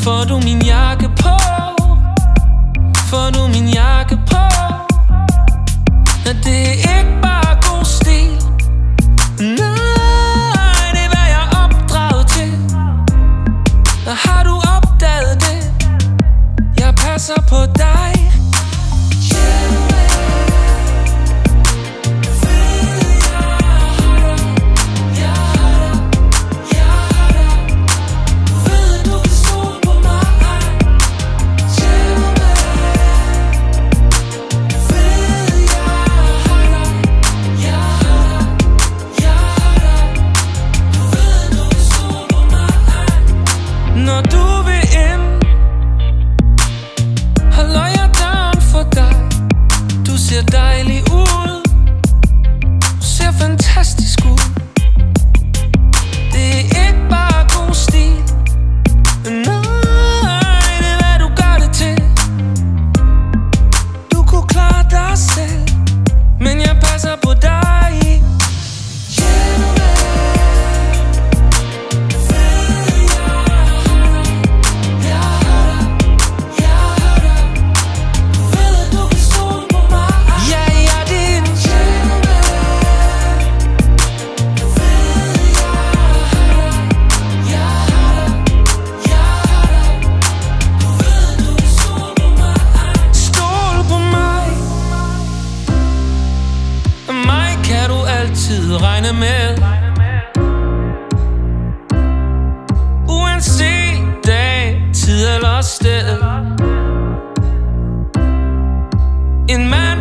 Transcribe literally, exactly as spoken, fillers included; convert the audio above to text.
Får du min jakke på? Får du min jakke på? Ja, det er ikke bare god stil. Nej, det er hvad jeg er opdraget til. Og har du opdaget det? Jeg passer på dig. Når du vil ind, holder jeg døren for dig. Du ser dejlig ud, du ser fantastisk ud. Det er ikke bare god stil. Nej, det er hvad du gør det til. Du kunne klare dig selv, men jeg passer på dig. Regne med, uanset dag, tid eller sted. En mand